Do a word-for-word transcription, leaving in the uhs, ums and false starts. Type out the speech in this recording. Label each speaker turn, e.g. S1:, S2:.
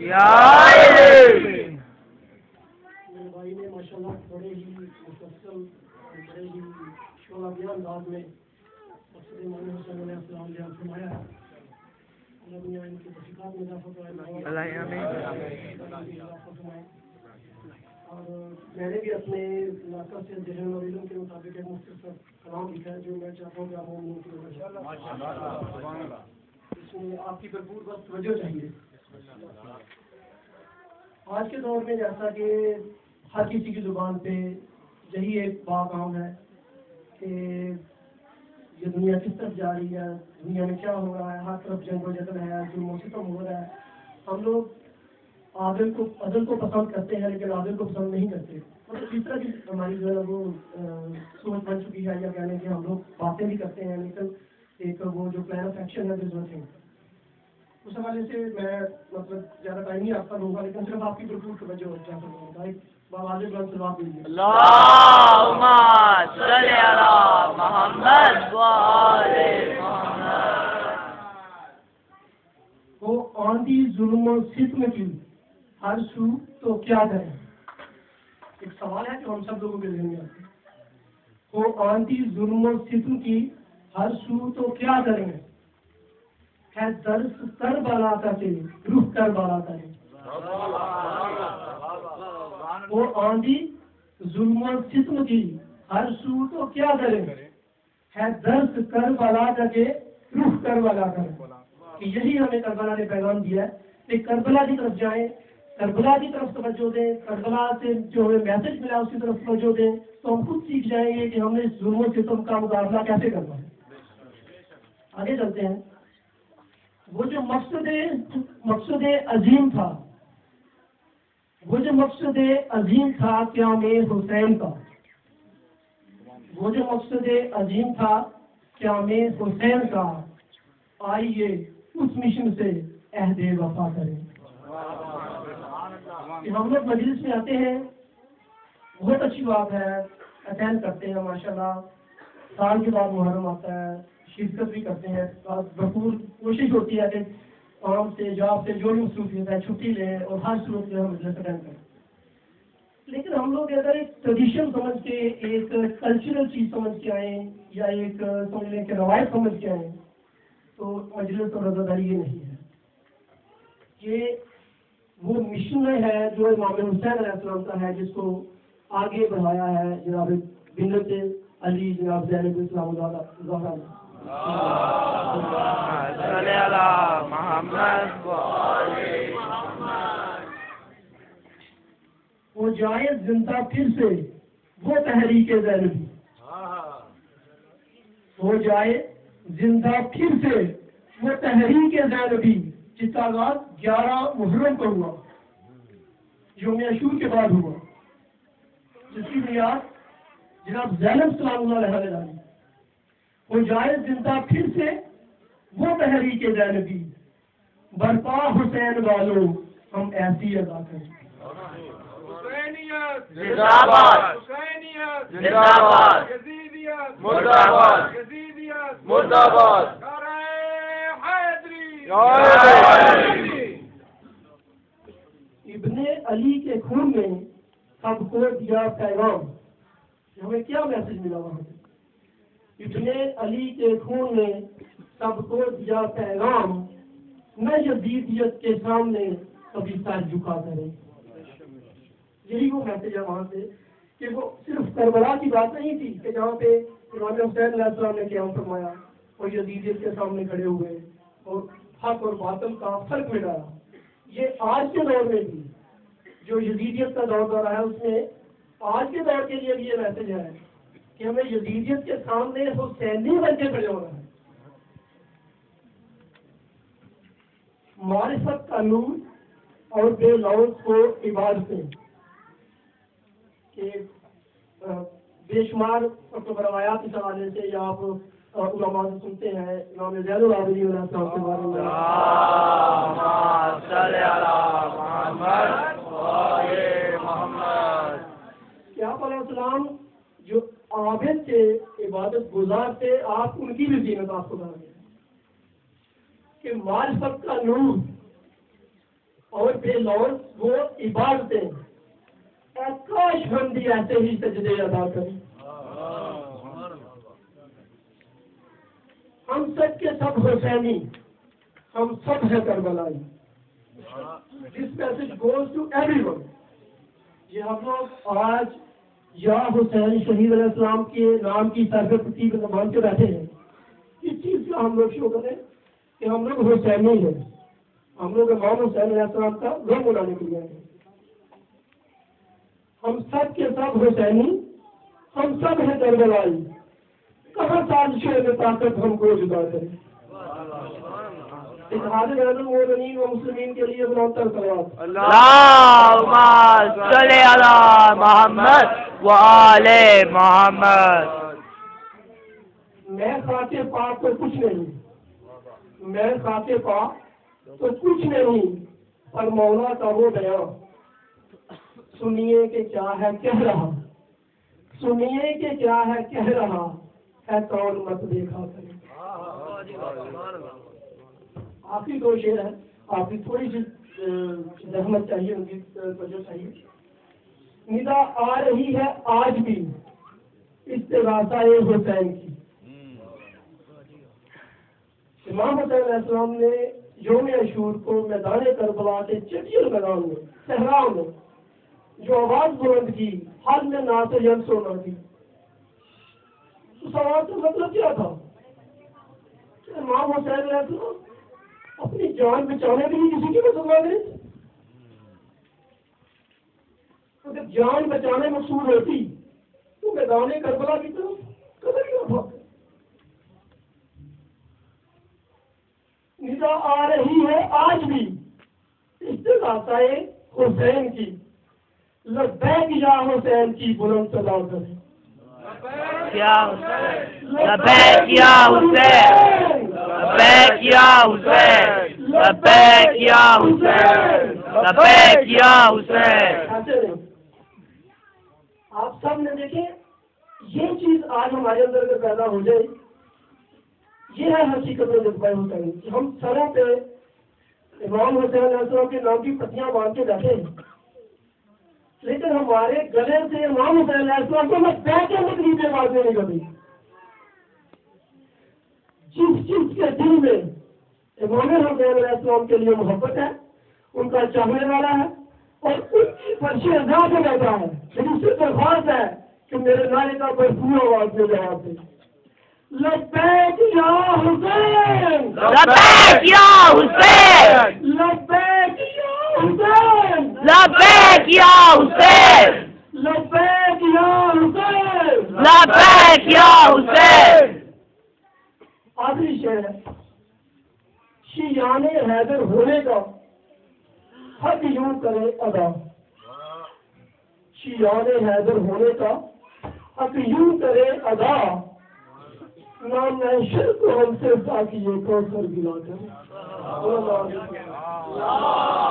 S1: میرے بھائی نے ماشاء اللہ بڑے ہی مفصل بڑے ہی شعلہ بیان انداز میں فرمایا ہے. اللہ دنیا ان کی تحقیقات میں اضافہ فرمائے. اور میں نے بھی اپنے علاقہ سے ذہن اور علم کے مطابق ایک مختصر کلام لکھا ہے جو میں چاہتا ہوں کہ آپ اس میں آپ کی بھرپور بس توجہ چاہیے. آج کے دور میں جیسا کہ ہر کسی کی زبان پہ یہی ایک بات عام ہے کہ یہ دنیا کس طرف جا رہی ہے, دنیا میں کیا ہو رہا ہے, ہر طرف جنگ و جدل ہے, ظلم و ستم ہو رہا ہے. ہم لوگ عادل کو عدل کو پسند کرتے ہیں لیکن عادل کو پسند نہیں کرتے. مطلب اس طرح کی ہماری جو ہے وہ سوچ بن چکی ہے, یا کہنے کہ ہم لوگ باتیں بھی کرتے ہیں لیکن ایک وہ جو پلان آف ایکشن ہے ضرورت ہے. اس حوالے سے میں مطلب زیادہ ٹائم نہیں آپ کا لوں گا لیکن صرف آپ کی بھرپور توجہ چاہتا ہوں. ایک باباجی بلند سلام دیجیے.
S2: اللہم صلی علی محمد و آل محمد.
S1: وہ آندھی ظلم و ستم کی ہر سو تو کیا کریں. ایک سوال ہے جو ہم سب لوگوں کے ذہن میں آتا ہے. وہ آندھی ظلم و ستم کی ہر سو تو کیا کریں ہے درس کر بالا کرے رخ کر بالا کرے. وہ آندھی ظلم و ستم کی ہر سو تو کیا کریں ہے درس کر بالا کرے رخ کر بالا کرے. کہ یہی ہمیں کربلا نے پیغام دیا ہے کہ کربلا کی طرف جائیں, کربلا کی طرف توجہ دیں, کربلا سے جو ہمیں میسج ملا اس کی طرف توجہ دیں تو ہم خود سیکھ جائیں گے کہ ہم نے ظلم و ستم کا مقابلہ کیسے کرنا ہے. آگے چلتے ہیں. وہ جو مقصد مقصد عظیم تھا وہ جو مقصد عظیم تھا قیام حسین کا وہ جو مقصد عظیم تھا قیام حسین کا آئیے اس مشن سے عہد وفا کریں. کہ ہم لوگ مجلس میں آتے ہیں بہت اچھی بات ہے, اٹینڈ کرتے ہیں ماشاءاللہ, سال کے بعد محرم آتا ہے, شرکت بھی کرتے ہیں, بھرپور کوشش ہوتی ہے کہ کام سے جاب سے جو بھی مصروفیت ہے چھٹی لیں اور ہر صورت میں ہم مجلس اٹینڈ کریں. لیکن ہم لوگ اگر ایک ٹریڈیشن سمجھ کے ایک کلچرل چیز سمجھ کے آئیں یا ایک سمجھ لیں کہ روایت سمجھ کے آئیں تو مجلس اور رضاداری یہ نہیں ہے. یہ وہ مشن ہے جو امام حسین علیہ السلام کا ہے جس کو آگے بڑھایا ہے جناب بنت علی جناب زینب اسلام زہرا نے.
S2: صلی علی محمد و آل محمد.
S1: وہ جائے زندہ پھر سے وہ تحریک زینبی, وہ جائے زندہ پھر سے وہ تحریک زینبی جس کا آغاز گیارہ محرم کو ہوا, یوم عاشور کے بعد ہوا, جس کی بنیاد جناب زینب سلام اللہ علیہ نے ڈالی. وہ جائے زندہ پھر سے وہ تحریک زینبی برپا حسین والوں ہم ایسی ادا کریں.
S2: زندہ باد زندہ باد مرد آباد مرد آباد.
S1: ابن علی کے خون میں سب کو دیا پیغام. ہمیں کیا میسج ملا وہاں سے؟ ابن علی کے خون میں سب کو دیا پیغام نہ یزیدیت کے سامنے کبھی سر جھکا کرے. یہی وہ میسج ہے وہاں سے کہ وہ صرف کربلا کی بات نہیں تھی کہ جہاں پہ امام حسین علیہ السلام نے قیام فرمایا اور یزیدیت کے سامنے کھڑے ہوئے اور حق اور باطل کا فرق مٹایا. یہ آج کے دور میں بھی جو یزیدیت کا دور دور ہے اس میں آج کے دور کے لیے بھی یہ میسج ہے کہ ہمیں یزیدیت کے سامنے حسینی بن کے کھڑے ہونا ہے. معرفت کا نور اور بے لوز کو عبادتیں کہ بے شمار مطلب روایات اس حوالے سے یا آپ علماء سے سنتے ہیں امام زین العابدین علیہ السلام کے بارے میں کہ آپ علیہ السلام جو عابد تھے عبادت گزار تھے آپ ان کی بھی زینت آپ کو بنا دیں کہ معرفت کا نور اور بے لوز وہ عبادتیں، اے کاش ہم بھی ایسے ہی سجدے ادا کریں. ہم سب کے سب حسینی، ہم سب ہیں کربلائی. This message goes to everyone. یہ ہم لوگ آج یا حسین شہید علیہ السلام کے نام کی سرگرمی میں مان کے بیٹھے ہیں. اس چیز کا ہم لوگ شو کریں کہ ہم لوگ حسینی ہیں، ہم لوگ امام حسین علیہ السلام کا غم منانے کے لیے آئے ہیں. ہم سب کے سب حسینی، ہم سب ہیں کربلائی. کہاں سازشوں میں طاقت ہم کو جدا کریں. اتحاد بین المؤمنین و مسلمین کے لیے بلند تر صلوات.
S2: اللہم صلی علی محمد و آل محمد.
S1: میں خاطر پاک تو کچھ نہیں، میں خاطر پاک تو کچھ نہیں، پر مولا کا وہ بیان سنیے کہ کیا ہے کہہ رہا، سنیے کہ کیا ہے کہہ رہا ہے کون مت دیکھا کرے. آخری دو شعر ہے، آپ کی تھوڑی سی زحمت چاہیے، ان کی توجہ چاہیے. ندا آ رہی ہے آج بھی استغاثہ حسین کی. امام حسین علیہ السلام نے یوم عاشور کو میدان کربلا کے چٹیل میدان میں، صحرا میں جو آواز بلند کی، حال میں نہ سے یم سونا کی. اس آواز کا مطلب کیا تھا کہ امام حسین علیہ السلام اپنی جان بچانے کے لیے کسی کی مدد مانگے. اگر جان بچانے مقصود ہوتی تو میدان کربلا کی طرف کبھی نہ بھاگتے. ندا آ رہی ہے آج بھی استغاثہ حسین کی. لبیک یا حسین کی بلند صدا کریں.
S2: یا حسین، لبیک یا حسین، لبیک یا حسین، لبیک یا حسین، لبیک یا حسین.
S1: آپ سب نے دیکھیں یہ چیز آج ہمارے اندر اگر پیدا ہو جائے، یہ ہے حقیقت میں جذبہ حسین کہ ہم سروں پہ امام حسین علیہ السلام کے نام کی پتیاں باندھ کے بیٹھے ہیں، لیکن ہمارے گلے سے امام حسین علیہ السلام کو میں بیٹھے تکلیف کے بات نہیں کبھی. جس چیز کے دل میں امام حسین علیہ السلام کے لیے محبت ہے، ان کا چاہنے والا ہے اور ان کی فرش ادا سے بیٹھا ہے، لیکن اس سے درخواست ہے کہ میرے نعرے کا بھرپور آواز میں جواب دے. لبیک یا حسین،
S2: لبیک یا حسین،
S1: لبیک یا حسین،
S2: لبیک یا حسین،
S1: لبیک یا حسین،
S2: لبیک یا حسین.
S1: آخری شعر ہے. شیعان حیدر ہونے کا حق یوں کرے ادا، شیعان حیدر ہونے کا حق یوں کرے ادا. نام محشر کو ہم سے ساتھ یہ کوثر گلا کر.